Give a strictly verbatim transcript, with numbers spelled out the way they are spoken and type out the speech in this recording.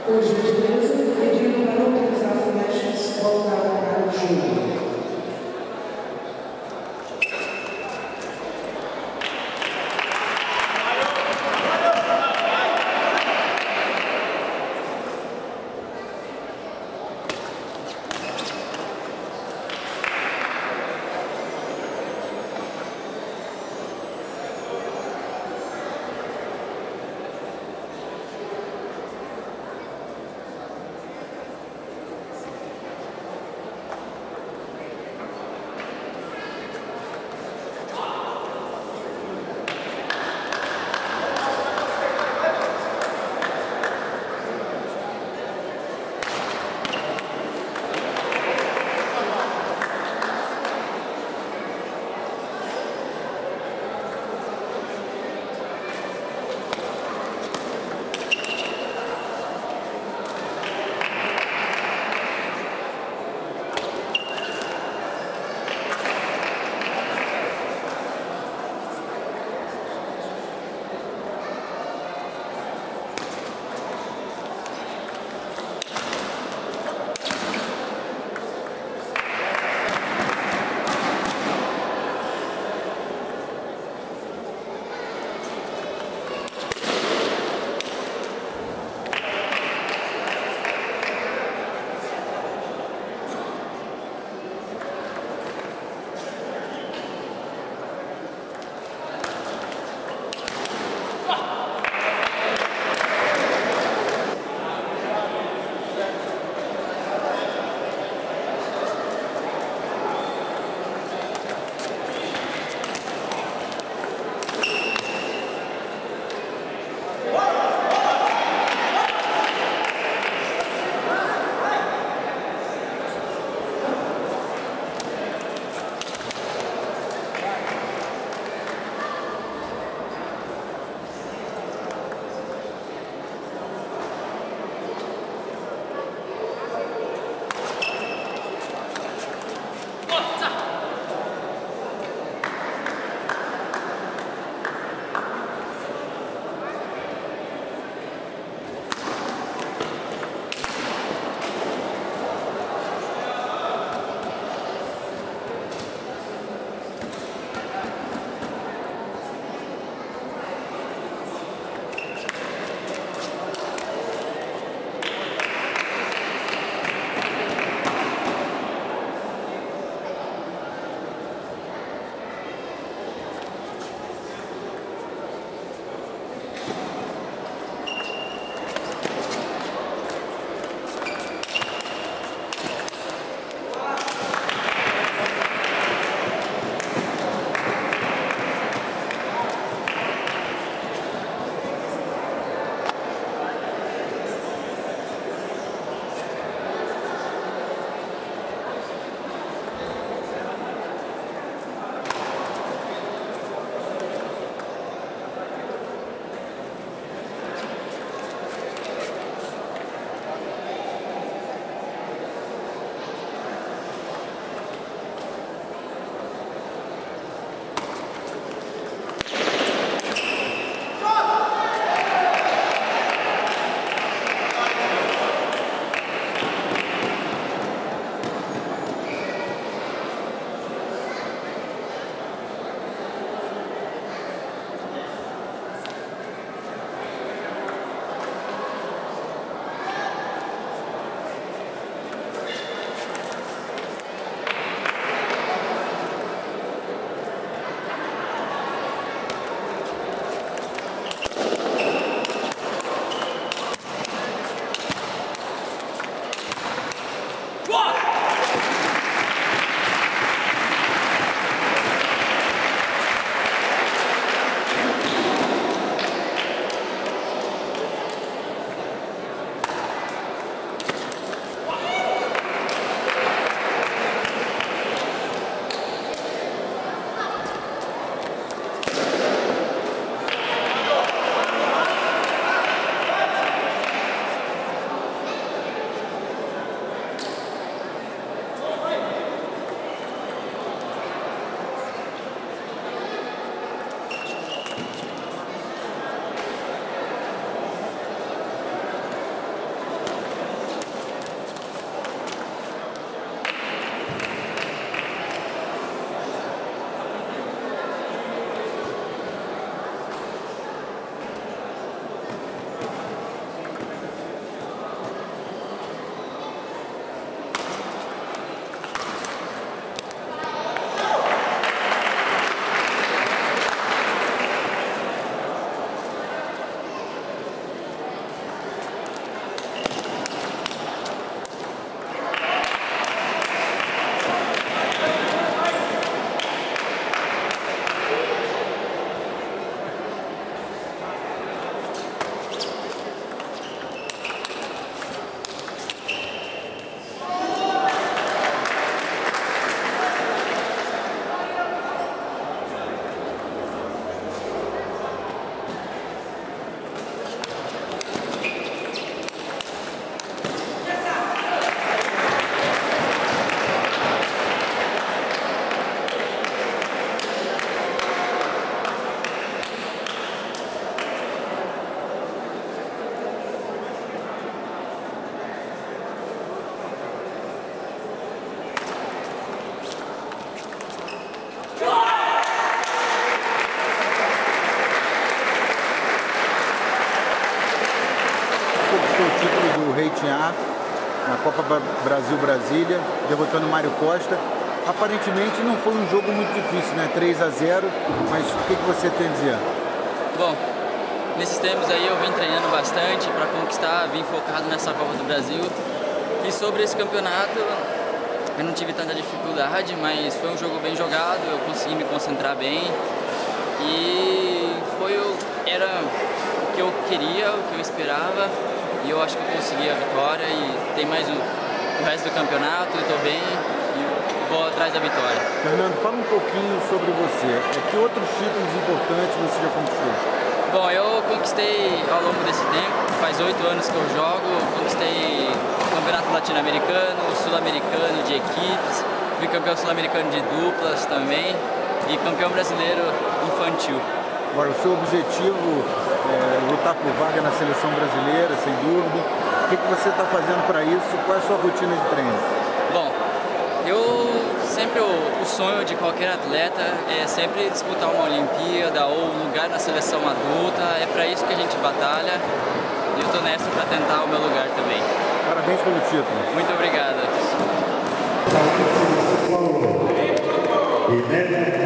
Por gentileza, pedindo para não utilizar flechas voltadas para o jogo. A, na Copa Brasil Brasília, derrotando o Mário Costa. Aparentemente não foi um jogo muito difícil, né? três a zero, mas o que, que você tem a dizer? Bom, nesses tempos aí eu vim treinando bastante para conquistar, vim focado nessa Copa do Brasil. E sobre esse campeonato, eu não tive tanta dificuldade, mas foi um jogo bem jogado, eu consegui me concentrar bem. E foi o, era o que eu queria, o que eu esperava, e eu acho que eu consegui a vitória. E tem mais o, o resto do campeonato, eu estou bem e vou atrás da vitória. Fernando, fala um pouquinho sobre você. É que outros títulos importantes você já conquistou? Bom, eu conquistei ao longo desse tempo, faz oito anos que eu jogo, conquistei o Campeonato Latino-Americano, o Sul-Americano de equipes, fui campeão sul-americano de duplas também e campeão brasileiro infantil. Agora, o seu objetivo é lutar por vaga na seleção brasileira, sem dúvida. O que, que você está fazendo para isso? Qual é a sua rotina de treino? Bom, eu sempre o, o sonho de qualquer atleta é sempre disputar uma Olimpíada ou um lugar na seleção adulta. É para isso que a gente batalha e eu estou nessa para tentar o meu lugar também. Parabéns pelo título. Muito obrigado.